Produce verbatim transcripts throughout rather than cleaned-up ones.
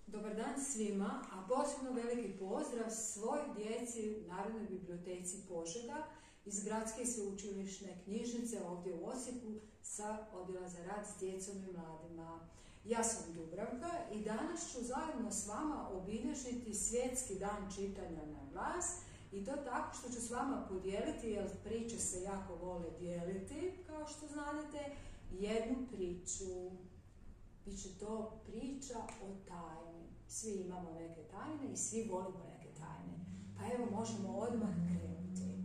Dobar dan svima, a posebno veliki pozdrav svoj djeci u Narodnoj biblioteci Požega iz Gradske sveučilišne knjižnice ovdje u Osijeku sa Odjela za rad s djecom i mladima. Ja sam Dubravka i danas ću zajedno s vama obilježiti Svjetski dan čitanja na glas i to tako što ću s vama podijeliti, jer priče se jako vole dijeliti, kao što znate, jednu priču. Biće to priča o tajni. Svi imamo neke tajne i svi volimo neke tajne. Pa evo, možemo odmah krenuti.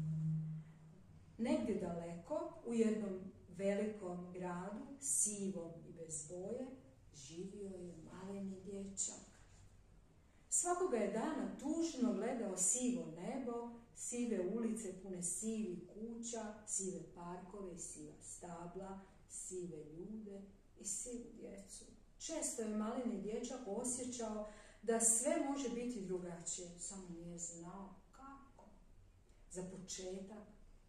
Negdje daleko, u jednom velikom gradu, sivom i bez boje, živio je maleni dječak. Svakoga je dana tužno gledao sivo nebo, sive ulice pune sivih kuća, sive parkove i siva stabla, sive ljude i sivu djecu. Često je maleni dječak osjećao da sve može biti drugačije, samo nije znao kako. Za početak,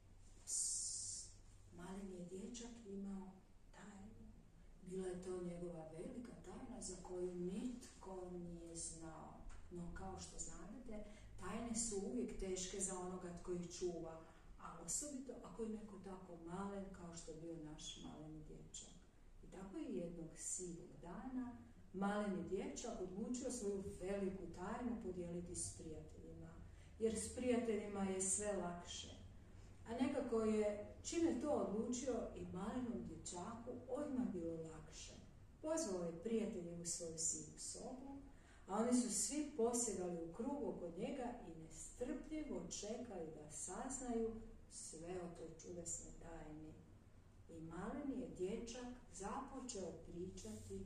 psst, maleni je dječak imao tajnu. Bila je to njegova velika tajna za koju nitko nije znao. No, kao što znate, tajne su uvijek teške za onoga tko ih čuva, a osobito ako je neko tako malen kao što je bio naš maleni dječak. I tako je jednog sivog dana maleni dječak odlučio svoju veliku tajnu podijeliti s prijateljima, jer s prijateljima je sve lakše. A nekako je, čim je to odlučio, i malenom dječaku odmah bilo lakše. Pozvao je prijatelje u svoju sivu sobu, a oni su svi posjedali u krug oko njega i nestrpljivo čekali da saznaju sve o toj čudesnoj tajni. I maleni je dječak započeo pričati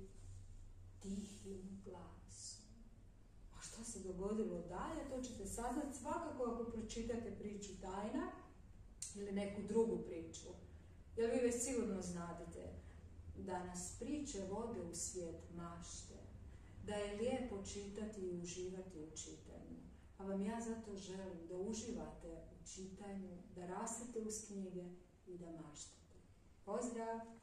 tihim glasom. A što se dogodilo dalje, to ćete saznati svakako ako pročitate priču Tajna ili neku drugu priču. Jer vi već sigurno znate da nas priče vode u svijet mašte, da je lijepo čitati i uživati u čitanju. Pa vam ja zato želim da uživate u čitanju, da rastete uz knjige i da maštate. Pozdrav!